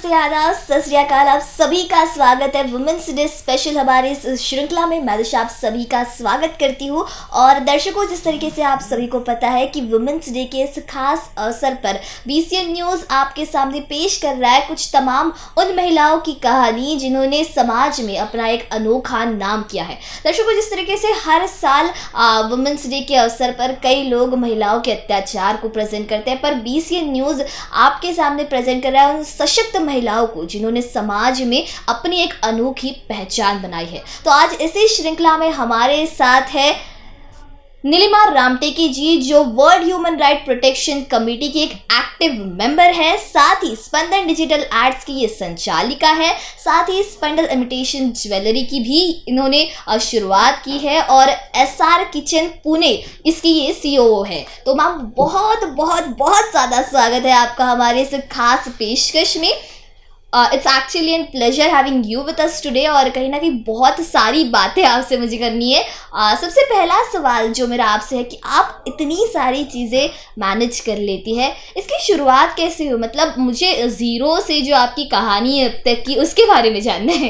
नमस्ते, आदाब, सत श्री अकाल। आप सभी का स्वागत है वुमेन्स डे स्पेशल हमारे इस श्रृंखला में। मैं दिशा आप सभी का स्वागत करती हूँ। और दर्शकों, जिस तरीके से आप सभी को पता है कि वुमेन्स डे के इस खास अवसर पर BCN न्यूज़ आपके सामने पेश कर रहा है कुछ तमाम उन महिलाओं की कहानी जिन्होंने समाज में अपना एक अनोखा नाम किया है। दर्शकों, जिस तरीके से हर साल वुमेन्स डे के अवसर पर कई लोग महिलाओं के अत्याचार को प्रेजेंट करते हैं, पर BCN न्यूज़ आपके सामने प्रेजेंट कर रहा है उन सशक्त महिलाओं को जिन्होंने समाज में अपनी एक अनोखी पहचान बनाई है। तो आज इसी श्रृंखला में हमारे साथ है नीलिमा रामटेके जी, जो world human right protection committee की एक एक्टिव मेंबर है, साथ ही स्पंदन डिजिटल आर्ट्स की ये संचालिका है, साथ ही स्पंदन इमिटेशन ज्वेलरी की भी इन्होंने शुरुआत की है और SR किचन पुणे इसकी ये CEO है। तो मैम, बहुत बहुत बहुत ज़्यादा स्वागत है आपका हमारे इस खास पेशकश में। It's actually an pleasure having you with us today. और कहीं ना कहीं बहुत सारी बातें आपसे मुझे करनी है। सबसे पहला सवाल जो मेरा आपसे है कि आप इतनी सारी चीज़ें मैनेज कर लेती है, इसकी शुरुआत कैसे हुई? मतलब मुझे ज़ीरो से जो आपकी कहानी है अब तक की, उसके बारे में जानना है।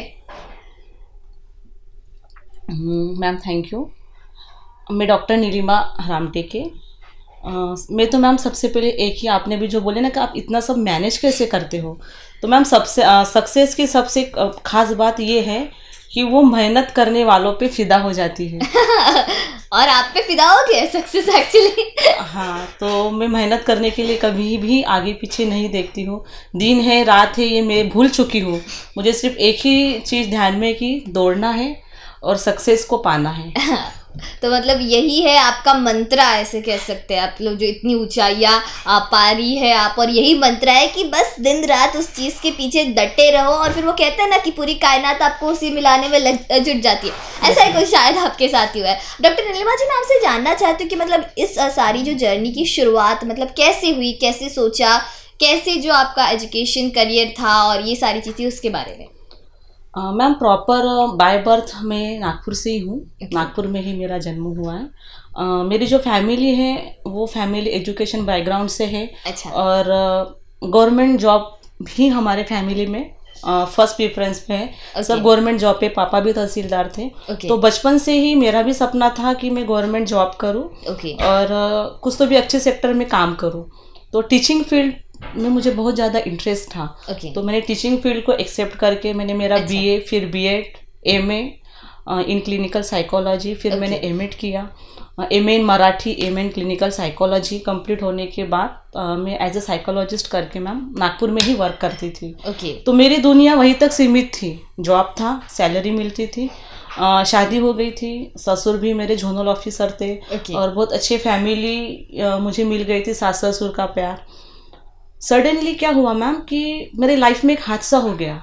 Ma'am thank you. मैं डॉक्टर नीलिमा रामटेके। मैं तो मैम सबसे पहले एक ही, आपने भी जो बोले ना कि आप इतना सब मैनेज कैसे करते हो, तो मैम सबसे सक्सेस की सबसे खास बात ये है कि वो मेहनत करने वालों पे फिदा हो जाती है। और आप पे फिदा हो गया सक्सेस एक्चुअली। हाँ, तो मैं मेहनत करने के लिए कभी भी आगे पीछे नहीं देखती हूँ। दिन है रात है ये मैं भूल चुकी हूँ। मुझे सिर्फ एक ही चीज़ ध्यान में कि दौड़ना है और सक्सेस को पाना है। तो मतलब यही है आपका मंत्र, ऐसे कह सकते हैं आप लोग, जो इतनी ऊंचाइयाँ पा रही है आप, और यही मंत्र है कि बस दिन रात उस चीज़ के पीछे डटे रहो। और फिर वो कहते हैं ना कि पूरी कायनात आपको उसी मिलाने में जुट जाती है। ऐसा ही कुछ शायद आपके साथ ही हुआ है। डॉक्टर नीलिमा जी, मैं आपसे जानना चाहती हूँ कि मतलब इस सारी जो जर्नी की शुरुआत मतलब कैसे हुई, कैसे सोचा, कैसे जो आपका एजुकेशन करियर था और ये सारी चीज़ें, उसके बारे में। मैम प्रॉपर बाय बर्थ मैं नागपुर से ही हूँ। नागपुर में ही मेरा जन्म हुआ है। मेरी जो फैमिली है वो फैमिली एजुकेशन बैकग्राउंड से है। अच्छा। और गवर्नमेंट जॉब भी हमारे फैमिली में फर्स्ट प्रेफरेंस पे है। सब गवर्नमेंट जॉब पे, पापा भी तहसीलदार थे। तो बचपन से ही मेरा भी सपना था कि मैं गवर्नमेंट जॉब करूँ और कुछ तो भी अच्छे सेक्टर में काम करूँ। तो टीचिंग फील्ड में मुझे बहुत ज़्यादा इंटरेस्ट था। तो मैंने टीचिंग फील्ड को एक्सेप्ट करके मैंने मेरा BA, फिर B.Ed, MA in clinical psychology, फिर मैंने M.Ed किया, MA in Marathi, MA in clinical psychology complete होने के बाद मैं एज ए साइकोलॉजिस्ट करके मैम नागपुर में ही वर्क करती थी। तो मेरी दुनिया वहीं तक सीमित थी। जॉब था, सैलरी मिलती थी, शादी हो गई थी, ससुर भी मेरे जोनल ऑफिसर थे और बहुत अच्छी फैमिली मुझे मिल गई थी, सास ससुर का प्यार। सडनली क्या हुआ मैम कि मेरे लाइफ में एक हादसा हो गया।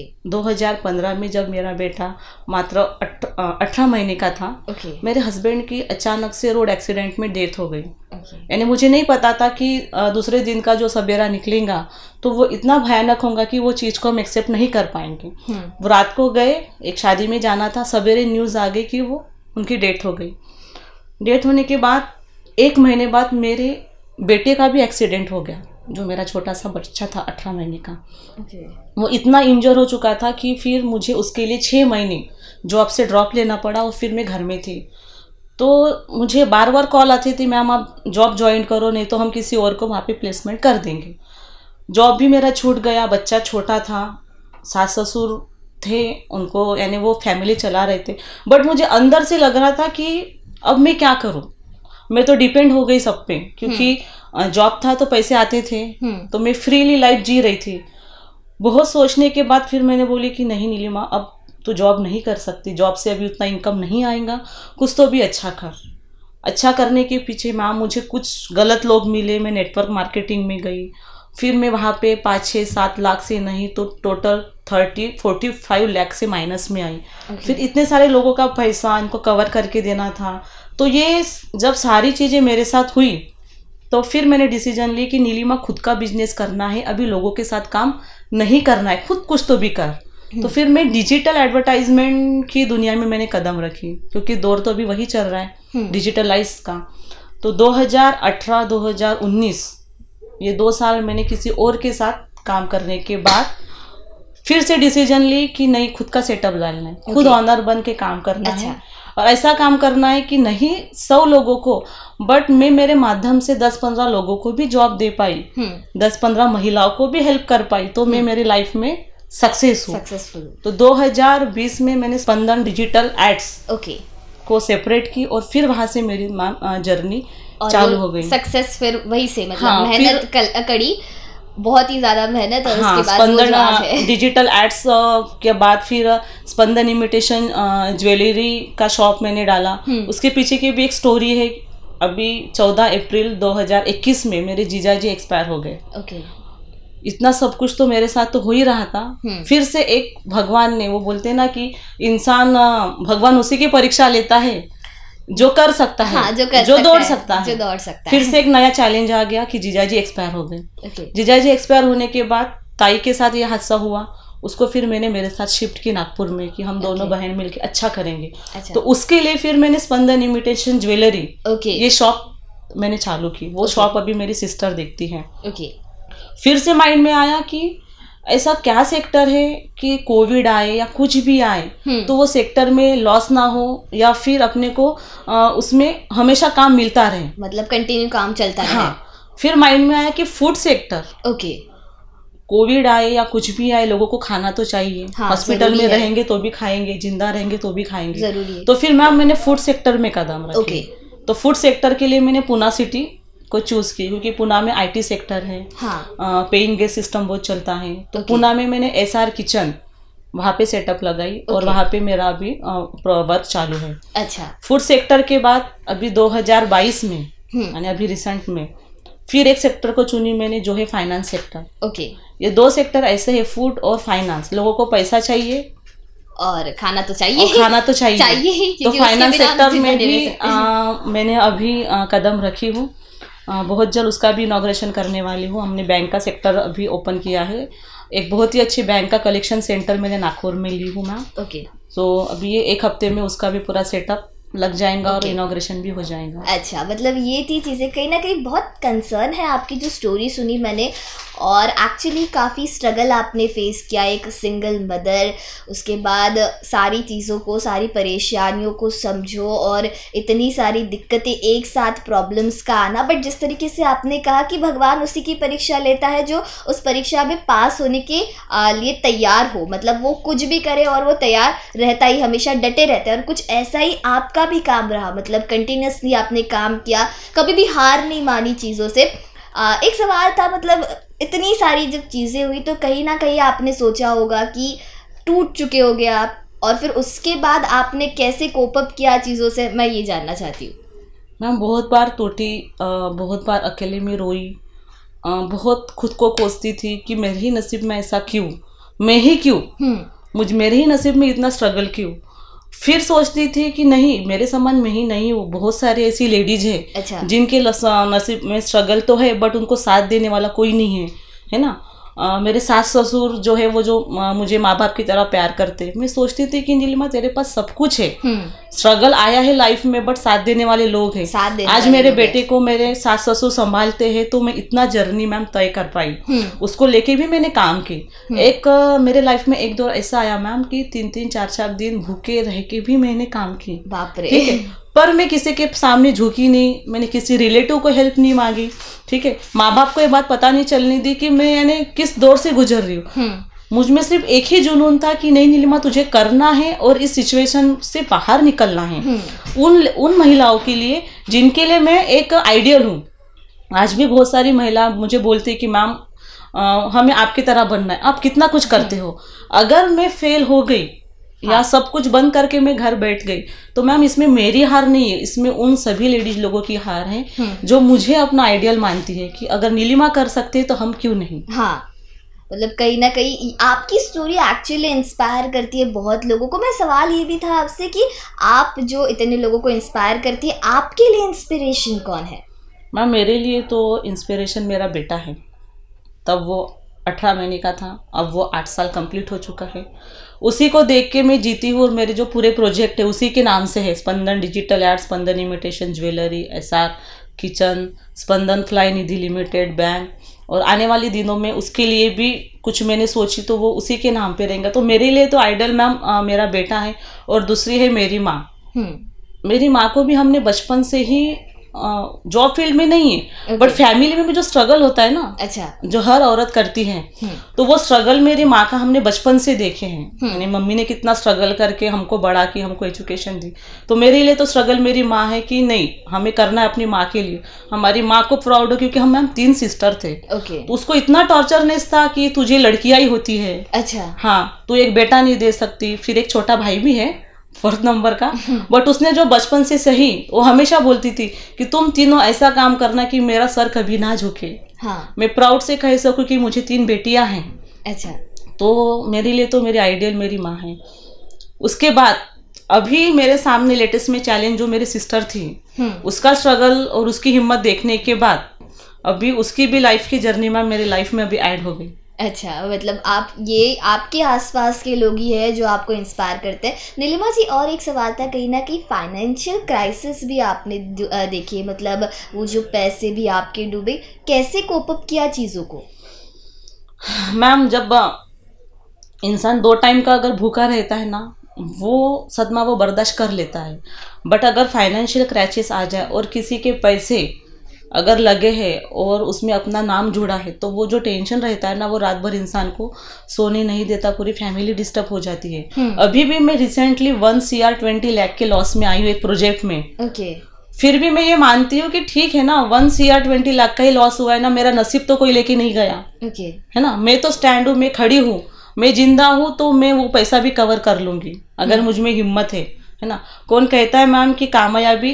2015 में जब मेरा बेटा मात्र 18 महीने का था, मेरे हस्बैंड की अचानक से रोड एक्सीडेंट में डेथ हो गई। यानी मुझे नहीं पता था कि दूसरे दिन का जो सवेरा निकलेगा तो वो इतना भयानक होगा कि वो चीज़ को हम एक्सेप्ट नहीं कर पाएंगे। वो रात को गए, एक शादी में जाना था, सवेरे न्यूज़ आ गई कि वो उनकी डेथ हो गई। डेथ होने के बाद 1 महीने बाद मेरे बेटे का भी एक्सीडेंट हो गया, जो मेरा छोटा सा बच्चा था 18 महीने का। वो इतना इंजर हो चुका था कि फिर मुझे उसके लिए 6 महीने जॉब से ड्रॉप लेना पड़ा और फिर मैं घर में थी। तो मुझे बार बार कॉल आती थी, मैम आप जॉब ज्वाइन करो, नहीं तो हम किसी और को वहाँ पे प्लेसमेंट कर देंगे। जॉब भी मेरा छूट गया, बच्चा छोटा था, सास ससुर थे, उनको यानी वो फैमिली चला रहे थे। बट मुझे अंदर से लग रहा था कि अब मैं क्या करूँ। मैं तो डिपेंड हो गई सब पे, क्योंकि जॉब था तो पैसे आते थे, तो मैं फ्रीली लाइफ जी रही थी। बहुत सोचने के बाद फिर मैंने बोली कि नहीं नीलिमा, अब तो जॉब नहीं कर सकती, जॉब से अभी उतना इनकम नहीं आएगा, कुछ तो भी अच्छा कर। अच्छा करने के पीछे मैम मुझे कुछ गलत लोग मिले, मैं नेटवर्क मार्केटिंग में गई, फिर मैं वहाँ पे 5, 6, 7 लाख से नहीं तो टोटल 30-45 लाख से माइनस में आई। फिर इतने सारे लोगों का पैसा इनको कवर करके देना था। तो ये जब सारी चीज़ें मेरे साथ हुई तो फिर मैंने डिसीजन ली कि नीलिमा खुद का बिजनेस करना है, अभी लोगों के साथ काम नहीं करना है, खुद कुछ तो भी कर। तो फिर मैं डिजिटल एडवर्टाइजमेंट की दुनिया में मैंने कदम रखी, क्योंकि दौर तो अभी वही चल रहा है डिजिटलाइज का। तो 2018-2019 ये 2 साल मैंने किसी और के साथ काम करने के बाद फिर से डिसीजन ली कि नहीं, खुद का सेटअप डालना है, खुद ऑनर बन के काम करना है, और ऐसा काम करना है कि नहीं 100 लोगों को, बट मैं मेरे माध्यम से 10-15 लोगों को भी जॉब दे पाई, 10-15 महिलाओं को भी हेल्प कर पाई, तो मैं मेरी लाइफ में सक्सेसफुल। तो 2020 में मैंने स्पंदन डिजिटल एड्स को सेपरेट की, और फिर वहां से मेरी जर्नी चालू हो गई। सक्सेस फिर वही से मतलब मेहनत कड़ी, बहुत ही ज्यादा मेहनत, और उसके बाद स्पंदन डिजिटल एड्स के बाद फिर स्पंदन इमिटेशन ज्वेलरी का शॉप मैंने डाला। उसके पीछे की भी एक स्टोरी है। अभी 14 अप्रैल 2021 में मेरे जीजाजी एक्सपायर हो गए। इतना सब कुछ तो मेरे साथ तो हो ही रहा था। फिर से एक भगवान ने, वो बोलते हैं ना कि इंसान, भगवान उसी की परीक्षा लेता है जो कर सकता है, जो दौड़ सकता है। फिर से एक नया चैलेंज आ गया कि जीजाजी एक्सपायर हो गए। जीजाजी एक्सपायर होने के बाद ताई के साथ ये हादसा हुआ, उसको फिर मैंने मेरे साथ शिफ्ट की नागपुर में कि हम दोनों बहन मिलके अच्छा करेंगे। तो उसके लिए फिर मैंने स्पंदन इमिटेशन ज्वेलरी ये शॉप मैंने चालू की। वो शॉप अभी मेरी सिस्टर देखती है। फिर से माइंड में आया कि ऐसा क्या सेक्टर है कि कोविड आए या कुछ भी आए तो वो सेक्टर में लॉस ना हो, या फिर अपने को उसमें हमेशा काम मिलता रहे, मतलब कंटिन्यू काम चलता रहे। फिर माइंड में आया कि फूड सेक्टर, कोविड आए या कुछ भी आए, लोगों को खाना तो चाहिए। हॉस्पिटल में रहेंगे तो भी खाएंगे, जिंदा रहेंगे तो भी खाएंगे, जरूरी है। तो फिर मैंने फूड सेक्टर में कदम रखी। तो फूड सेक्टर के लिए मैंने पुणे सिटी को चूज की, क्योंकि पुणे में आईटी सेक्टर है, पेइंग गेस्ट सिस्टम बहुत चलता है। तो पुणे में मैंने एसआर किचन वहाँ पे सेटअप लगाई, और वहाँ पे मेरा अभी वर्क चालू है। फूड सेक्टर के बाद अभी 2022 में यानी अभी रिसेंट में फिर एक सेक्टर को चुनी मैंने, जो है फाइनेंस सेक्टर। ये 2 सेक्टर ऐसे है, फूड और फाइनेंस। लोगों को पैसा चाहिए और खाना तो चाहिए, तो फाइनेंस सेक्टर में भी मैंने अभी कदम रखी हूँ। बहुत जल्द उसका भी इनॉग्रेशन करने वाली हूँ। हमने बैंक का सेक्टर अभी ओपन किया है। एक बहुत ही अच्छी बैंक का कलेक्शन सेंटर मैंने नागपुर में ली हूँ मैम। तो अभी ये 1 हफ्ते में उसका भी पूरा सेटअप लग जाएगा और इनॉग्रेशन भी हो जाएगा। अच्छा, मतलब ये थी चीज़ें, कहीं ना कहीं बहुत कंसर्न है आपकी जो स्टोरी सुनी मैंने, और एक्चुअली काफ़ी स्ट्रगल आपने फेस किया, एक सिंगल मदर, उसके बाद सारी चीज़ों को, सारी परेशानियों को समझो, और इतनी सारी दिक्कतें एक साथ, प्रॉब्लम्स का आना। बट जिस तरीके से आपने कहा कि भगवान उसी की परीक्षा लेता है जो उस परीक्षा में पास होने के लिए तैयार हो, मतलब वो कुछ भी करे और वो तैयार रहता ही, हमेशा डटे रहता है। और कुछ ऐसा ही आपका भी काम रहा, मतलब कंटिन्यूसली आपने काम किया, कभी भी हार नहीं मानी चीज़ों से। एक सवाल था, मतलब इतनी सारी जब चीज़ें हुई तो कहीं ना कहीं आपने सोचा होगा कि टूट चुके होगे आप, और फिर उसके बाद आपने कैसे कोप अप किया चीज़ों से, मैं ये जानना चाहती हूँ। मैम बहुत बार टूटी, बहुत बार अकेले में रोई, बहुत खुद को कोसती थी कि मेरे ही नसीब में ऐसा क्यों, मैं ही क्यों, मेरे ही नसीब में इतना स्ट्रगल क्यों। फिर सोचती थी कि नहीं, मेरे समान में ही नहीं हो, बहुत सारी ऐसी लेडीज है जिनके नसीब में स्ट्रगल तो है, बट उनको साथ देने वाला कोई नहीं है ना। मेरे सास ससुर जो है वो जो मुझे माँ बाप की तरह प्यार करते। मैं सोचती थी कि नीलिमा तेरे पास सब कुछ है, स्ट्रगल आया है लाइफ में, बट साथ देने वाले लोग हैं। आज मेरे बेटे को मेरे सास ससुर संभालते हैं, तो मैं इतना जर्नी मैम तय कर पाई। उसको लेके भी मैंने काम की। एक मेरे लाइफ में एक दौर ऐसा आया मैम कि 3-3, 4-4 दिन भूखे रह के भी मैंने काम की। बाप रे। ठीक है, पर मैं किसी के सामने झुकी नहीं, मैंने किसी रिलेटिव को हेल्प नहीं मांगी। ठीक है, माँ बाप को ये बात पता नहीं चलने दी कि मैं यानी किस दौर से गुजर रही हूँ। मुझ में सिर्फ एक ही जुनून था कि नहीं नीलिमा, तुझे करना है और इस सिचुएशन से बाहर निकलना है, उन महिलाओं के लिए जिनके लिए मैं एक आइडियल हूँ। आज भी बहुत सारी महिला मुझे बोलती है कि मैम हमें आपकी तरह बनना है, आप कितना कुछ करते हो। अगर मैं फेल हो गई या सब कुछ बंद करके मैं घर बैठ गई, तो मैम इसमें मेरी हार नहीं है, इसमें उन सभी लेडीज लोगों की हार है जो मुझे अपना आइडियल मानती है कि अगर नीलिमा कर सकते तो हम क्यों नहीं। मतलब कहीं ना कहीं आपकी स्टोरी एक्चुअली इंस्पायर करती है बहुत लोगों को। मैं सवाल ये भी था आपसे कि आप जो इतने लोगों को इंस्पायर करती है, आपके लिए इंस्पिरेशन कौन है? मैम मेरे लिए तो इंस्पिरेशन मेरा बेटा है। तब वो 18 महीने का था, अब वो 8 साल कंप्लीट हो चुका है। उसी को देख के मैं जीती हूँ, और मेरे जो पूरे प्रोजेक्ट है उसी के नाम से है, Spandan digital ad, Spandan imitation jewellery, SR kitchen, Spandan fly Nidhi limited bank, और आने वाले दिनों में उसके लिए भी कुछ मैंने सोची तो वो उसी के नाम पे रहेगा। तो मेरे लिए तो आइडल मैम मेरा बेटा है, और दूसरी है मेरी माँ। मेरी माँ को भी हमने बचपन से ही जॉब फील्ड में नहीं है, बट फैमिली में भी जो स्ट्रगल होता है ना, अच्छा, जो हर औरत करती है, तो वो स्ट्रगल मेरी माँ का हमने बचपन से देखे हैं। यानी मम्मी ने कितना स्ट्रगल करके हमको बड़ा की, हमको एजुकेशन दी। तो मेरे लिए तो स्ट्रगल मेरी माँ है कि नहीं, हमें करना है अपनी माँ के लिए। हमारी माँ को प्राउड हो, क्योंकि हम मैम 3 सिस्टर थे। तो उसको इतना टॉर्चरनेस था कि तुझे लड़कियां ही होती है, अच्छा, हाँ, तू एक बेटा नहीं दे सकती। फिर एक छोटा भाई भी है 4th नंबर का, बट उसने जो बचपन से सही, वो हमेशा बोलती थी कि तुम तीनों ऐसा काम करना कि मेरा सर कभी ना झुके। हाँ। मैं प्राउड से कह सकूं कि मुझे 3 बेटियां हैं। अच्छा, तो मेरे लिए तो मेरी आइडियल मेरी माँ है। उसके बाद अभी मेरे सामने लेटेस्ट में चैलेंज जो मेरी सिस्टर थी, उसका स्ट्रगल और उसकी हिम्मत देखने के बाद अभी उसकी भी लाइफ की जर्नी में मेरी लाइफ में अभी ऐड हो गई। अच्छा, मतलब आप, ये आपके आसपास के लोग ही है जो आपको इंस्पायर करते हैं। नीलिमा जी, और एक सवाल था, कहीं ना कहीं फाइनेंशियल क्राइसिस भी आपने देखी, मतलब वो जो पैसे भी आपके डूबे, कैसे कोप अप किया चीज़ों को? मैम, जब इंसान 2 टाइम का अगर भूखा रहता है ना, वो सदमा वो बर्दाश्त कर लेता है। बट अगर फाइनेंशियल क्राइसिस आ जाए और किसी के पैसे अगर लगे हैं और उसमें अपना नाम जुड़ा है, तो वो जो टेंशन रहता है ना, वो रात भर इंसान को सोने नहीं देता, पूरी फैमिली डिस्टर्ब हो जाती है। अभी भी मैं रिसेंटली 1 CR 20 लाख के लॉस में आई हूँ एक प्रोजेक्ट में। फिर भी मैं ये मानती हूँ कि ठीक है ना, 1 CR 20 लाख का ही लॉस हुआ है ना, मेरा नसीब तो कोई लेके नहीं गया, है ना। मैं तो स्टैंड हूँ, मैं खड़ी हूँ, मैं जिंदा हूँ, तो मैं वो पैसा भी कवर कर लूंगी अगर मुझ में हिम्मत है ना। कौन कहता है मैम कि कामयाबी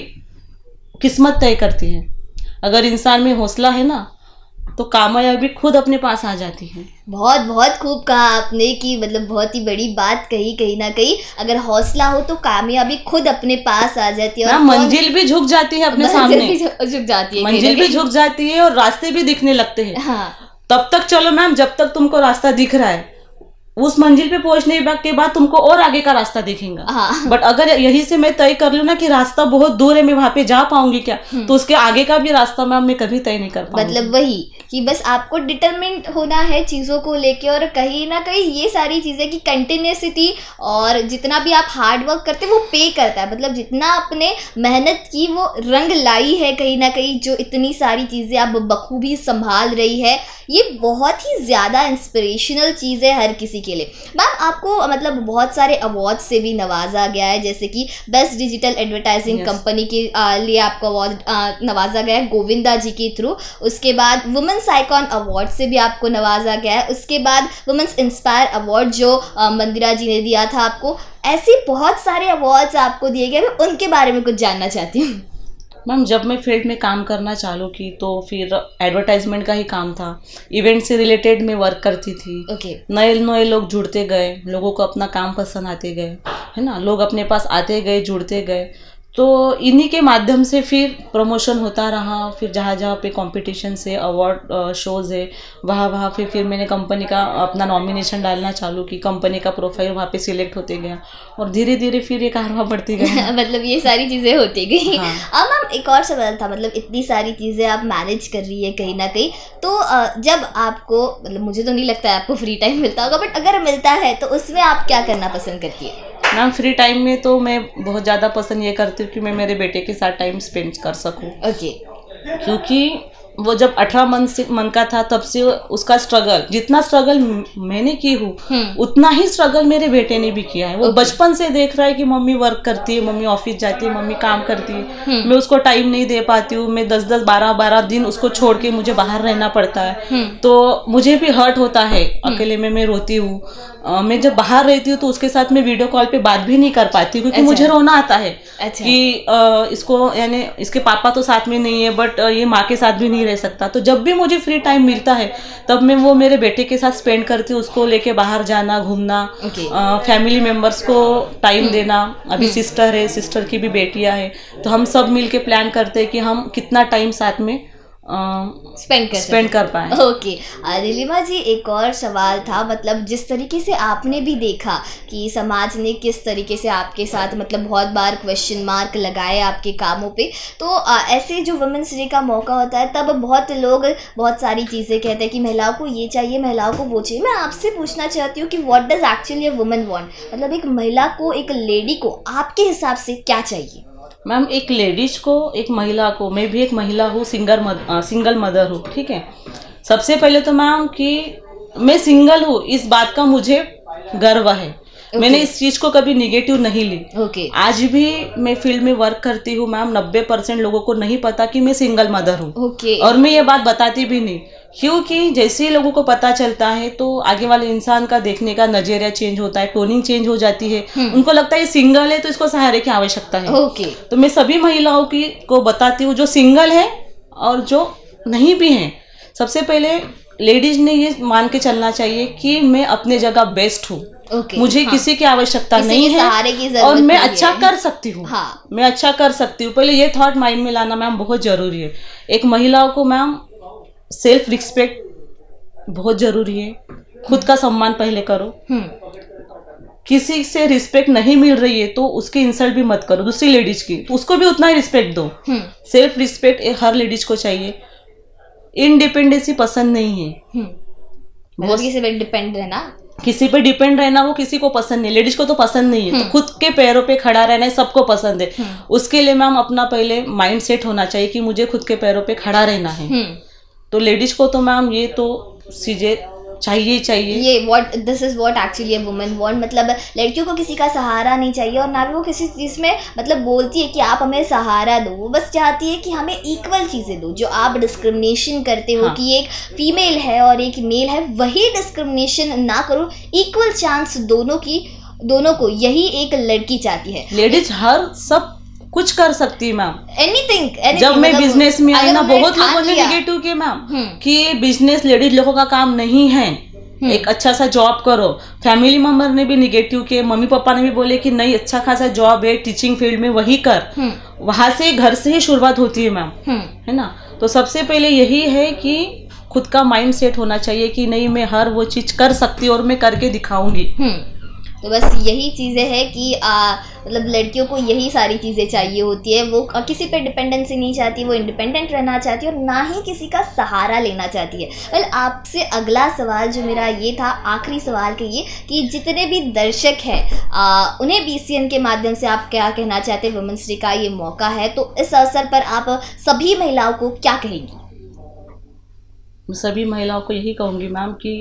किस्मत तय करती है? अगर इंसान में हौसला है ना, तो कामयाबी खुद अपने पास आ जाती है। बहुत बहुत खूब कहा आपने कि मतलब बहुत ही बड़ी बात कही, कहीं ना कहीं अगर हौसला हो तो कामयाबी खुद अपने पास आ जाती है। और मंजिल भी झुक जाती है अपने सामने, झुक जाती है, मंजिल भी झुक जाती है और रास्ते भी दिखने लगते हैं। हाँ। तब तक चलो मैम, जब तक तुमको रास्ता दिख रहा है, उस मंजिल पे पहुंचने के बाद तुमको और आगे का रास्ता दिखेगा। हाँ। बट अगर यही से मैं तय कर लूं ना कि रास्ता बहुत दूर है, मैं वहां पे जा पाऊंगी क्या, तो उसके आगे का भी रास्ता मैं कभी तय नहीं कर पाऊंगी। मतलब वही कि बस आपको डिटरमिन्ड होना है चीज़ों को लेके, और कहीं ना कहीं ये सारी चीज़ें की कंटिन्यूसिटी और जितना भी आप हार्ड वर्क करते हैं वो पे करता है। मतलब जितना आपने मेहनत की वो रंग लाई है, कहीं ना कहीं जो इतनी सारी चीज़ें आप बखूबी संभाल रही है, ये बहुत ही ज़्यादा इंस्पिरेशनल चीज़ है हर किसी के लिए। मैम, आपको मतलब बहुत सारे अवार्ड से भी नवाजा गया है, जैसे कि बेस्ट डिजिटल एडवर्टाइजिंग कंपनी के लिए आपको अवार्ड नवाजा गया है गोविंदा जी के थ्रू। उसके बाद वुमेन्स आइकॉन अवार्ड से भी आपको नवाजा गया है। उसके बाद वुमेन्स इंस्पायर अवार्ड जो मंदिरा जी ने दिया था आपको। ऐसे बहुत सारे अवार्ड्स आपको दिए गए, मैं उनके बारे में कुछ जानना चाहती हूँ। मैम, जब मैं फील्ड में काम करना चालू की तो फिर एडवर्टाइजमेंट का ही काम था, इवेंट से रिलेटेड मैं वर्क करती थी। नए नए लोग जुड़ते गए, लोगों को अपना काम पसंद आते गए, है ना, लोग अपने पास आते गए, जुड़ते गए। तो इन्हीं के माध्यम से फिर प्रमोशन होता रहा। फिर जहाँ जहाँ पे कंपटीशन से अवार्ड शोज़ है, वहाँ फिर मैंने कंपनी का अपना नॉमिनेशन डालना चालू की, कंपनी का प्रोफाइल वहाँ पे सिलेक्ट होते गया, और धीरे धीरे फिर ये कारवां बढ़ती गई। मतलब ये सारी चीज़ें होती गई। हाँ। अब मैम, एक और सवाल था, मतलब इतनी सारी चीज़ें आप मैनेज कर रही है कहीं ना कहीं, तो जब आपको, मतलब मुझे तो नहीं लगता है आपको फ्री टाइम मिलता होगा, बट अगर मिलता है तो उसमें आप क्या करना पसंद करती है? मैम, फ्री टाइम में तो मैं बहुत ज़्यादा पसंद ये करती हूँ कि मैं मेरे बेटे के साथ टाइम स्पेंड कर सकूँ। क्योंकि वो जब 18 मंथ का था, तब से उसका स्ट्रगल, जितना स्ट्रगल मैंने की हूँ उतना ही स्ट्रगल मेरे बेटे ने भी किया है। वो बचपन से देख रहा है कि मम्मी वर्क करती है, मम्मी ऑफिस जाती है, मम्मी काम करती है, मैं उसको टाइम नहीं दे पाती हूँ, मैं 10-10, 12-12 दिन उसको छोड़ के मुझे बाहर रहना पड़ता है। तो मुझे भी हर्ट होता है, अकेले में मैं रोती हूँ। मैं जब बाहर रहती हूँ तो उसके साथ मैं वीडियो कॉल पे बात भी नहीं कर पाती, क्योंकि मुझे रोना आता है कि इसको, यानी इसके पापा तो साथ में नहीं है, बट ये माँ के साथ भी नहीं रह सकता। तो जब भी मुझे फ्री टाइम मिलता है तब मैं वो मेरे बेटे के साथ स्पेंड करती हूँ, उसको लेके बाहर जाना, घूमना, फैमिली मेम्बर्स को टाइम देना। अभी सिस्टर है, सिस्टर की भी बेटियाँ हैं, तो हम सब मिल के प्लान करते हैं कि हम कितना टाइम साथ में स्पेंड कर पाए। ओके नीलिमा जी, एक और सवाल था, मतलब जिस तरीके से आपने भी देखा कि समाज ने किस तरीके से आपके साथ मतलब बहुत बार क्वेश्चन मार्क लगाए आपके कामों पे, तो ऐसे जो वुमेन्स डे का मौका होता है तब बहुत लोग बहुत सारी चीज़ें कहते हैं कि महिलाओं को ये चाहिए, महिलाओं को वो चाहिए। मैं आपसे पूछना चाहती हूँ कि what does actually a woman want, मतलब एक महिला को, एक लेडी को आपके हिसाब से क्या चाहिए? मैम एक लेडीज को, एक महिला को, मैं भी एक महिला हूँ, सिंगल मदर हूँ, ठीक है। सबसे पहले तो मैम कि मैं सिंगल हूँ इस बात का मुझे गर्व है। मैंने इस चीज को कभी निगेटिव नहीं ली। आज भी मैं फील्ड में वर्क करती हूँ मैम, 90% लोगों को नहीं पता कि मैं सिंगल मदर हूँ। और मैं ये बात बताती भी नहीं, क्योंकि जैसे ही लोगों को पता चलता है तो आगे वाले इंसान का देखने का नजरिया चेंज होता है, टोनिंग चेंज हो जाती है। उनको लगता है ये सिंगल है तो इसको सहारे की आवश्यकता है। तो मैं सभी महिलाओं को बताती हूँ जो सिंगल है और जो नहीं भी हैं, सबसे पहले लेडीज ने ये मान के चलना चाहिए कि मैं अपने जगह बेस्ट हूँ। मुझे किसी की आवश्यकता नहीं है और मैं अच्छा कर सकती हूँ। मैं अच्छा कर सकती हूँ, पहले ये थॉट माइंड में लाना मैम बहुत जरूरी है। एक महिला को मैम सेल्फ रिस्पेक्ट बहुत जरूरी है। खुद का सम्मान पहले करो। किसी से रिस्पेक्ट नहीं मिल रही है तो उसकी इंसल्ट भी मत करो, दूसरी लेडीज की, तो उसको भी उतना ही रिस्पेक्ट दो। सेल्फ रिस्पेक्ट हर लेडीज को चाहिए। इंडिपेंडेंसी पसंद नहीं है, किसी पे डिपेंड रहना, किसी पे डिपेंड रहना वो किसी को पसंद नहीं, लेडीज को तो पसंद नहीं है। तो खुद के पैरों पे खड़ा रहना है सबको पसंद है। उसके लिए मैम अपना पहले माइंड सेट होना चाहिए कि मुझे खुद के पैरों पे खड़ा रहना है। तो लेडीज को तो मैम ये तो चीजें चाहिए चाहिए। ये this is what actually a woman want, मतलब लड़कियों को किसी का सहारा नहीं चाहिए और ना भी वो किसी चीज़ में मतलब बोलती है कि आप हमें सहारा दो। वो बस चाहती है कि हमें इक्वल चीज़ें दो। जो आप डिस्क्रिमिनेशन करते हो कि एक फीमेल है और एक मेल है, वही डिस्क्रिमिनेशन ना करो, इक्वल चांस दोनों को, यही एक लड़की चाहती है। लेडीज हर सब कुछ कर सकती है मैम, एनीथिंग। जब मैं बिजनेस में आई ना, बहुत लोगों ने निगेटिव किया मैम कि बिजनेस लेडीज लोगों का काम नहीं है, एक अच्छा सा जॉब करो। फैमिली मेंबर ने भी निगेटिव किए, मम्मी पापा ने भी बोले कि नहीं अच्छा खासा जॉब है टीचिंग फील्ड में, वही कर। वहां से घर से ही शुरुआत होती है मैम, है ना। तो सबसे पहले यही है कि खुद का माइंड सेट होना चाहिए कि नहीं मैं हर वो चीज कर सकती हूँ और मैं करके दिखाऊंगी। तो बस यही चीज़ें हैं कि मतलब लड़कियों को यही सारी चीज़ें चाहिए होती है। वो किसी पे डिपेंडेंसी नहीं चाहती, वो इंडिपेंडेंट रहना चाहती है और ना ही किसी का सहारा लेना चाहती है। वेल आपसे अगला सवाल जो मेरा ये था, आखिरी सवाल के ये, कि जितने भी दर्शक हैं उन्हें BCN के माध्यम से आप क्या कहना चाहते हैं? वुमेन्स डे का ये मौका है तो इस अवसर पर आप सभी महिलाओं को क्या कहेंगी? मैं सभी महिलाओं को यही कहूँगी मैम कि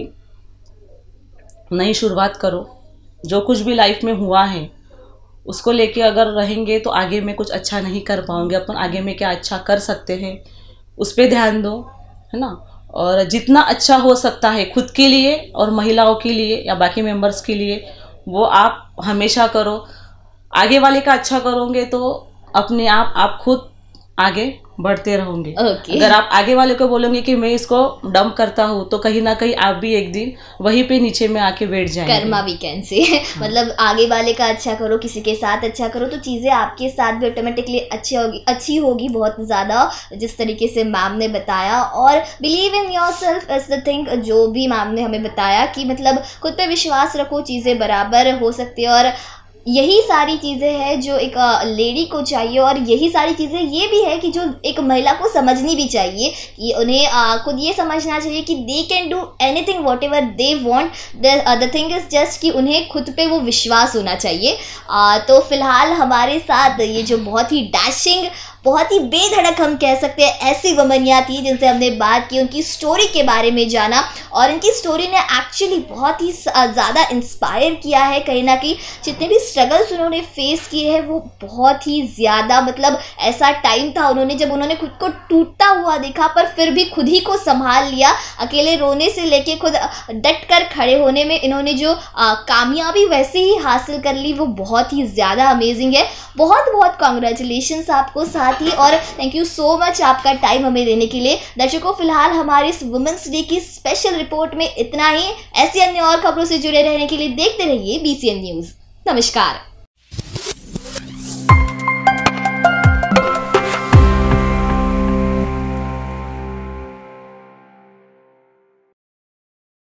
नई शुरुआत करो। जो कुछ भी लाइफ में हुआ है उसको लेके अगर रहेंगे तो आगे में कुछ अच्छा नहीं कर पाओगे। अपन आगे में क्या अच्छा कर सकते हैं उस पर ध्यान दो, है ना। और जितना अच्छा हो सकता है खुद के लिए और महिलाओं के लिए या बाकी मेंबर्स के लिए वो आप हमेशा करो। आगे वाले का अच्छा करोगे तो अपने आप खुद आगे बढ़ते रहोगे। अगर आप आगे वाले को बोलोगे कि मैं इसको डंप करता हूँ तो कहीं ना कहीं आप भी एक दिन वहीं पे नीचे में आके बैठ जाएंगे। कर्मा वीकेंड से मतलब आगे वाले का अच्छा करो, किसी के साथ अच्छा करो तो चीज़ें आपके साथ भी ऑटोमेटिकली अच्छी होगी बहुत ज़्यादा, जिस तरीके से मैम ने बताया। और believe in yourself is the thing, जो भी मैम ने हमें बताया कि मतलब खुद पे विश्वास रखो, चीज़ें बराबर हो सकती है। और यही सारी चीज़ें हैं जो एक लेडी को चाहिए और यही सारी चीज़ें ये भी है कि जो एक महिला को समझनी भी चाहिए कि उन्हें खुद ये समझना चाहिए कि they can do anything what ever they want. The thing is just कि उन्हें खुद पे वो विश्वास होना चाहिए। तो फिलहाल हमारे साथ ये जो बहुत ही डैशिंग, बहुत ही बेधड़क हम कह सकते हैं ऐसी वुमनियाँ थी जिनसे हमने बात की, उनकी स्टोरी के बारे में जाना और इनकी स्टोरी ने एक्चुअली बहुत ही ज़्यादा इंस्पायर किया है। कहीं ना कहीं जितने भी स्ट्रगल्स उन्होंने फेस किए हैं वो बहुत ही ज़्यादा, मतलब ऐसा टाइम था उन्होंने जब उन्होंने खुद को टूटता हुआ देखा पर फिर भी खुद ही को संभाल लिया। अकेले रोने से लेके खुद डट कर खड़े होने में इन्होंने जो कामयाबी वैसे ही हासिल कर ली वो बहुत ही ज़्यादा अमेजिंग है। बहुत बहुत कॉन्ग्रेचुलेशंस आपको साथ ही, और थैंक यू सो मच आपका टाइम हमें देने के लिए। दर्शकों फिलहाल हमारी इस वुमेन्स डे की स्पेशल रिपोर्ट में इतना ही। ऐसी अन्य और खबरों से जुड़े रहने के लिए देखते रहिए BCN न्यूज़। नमस्कार।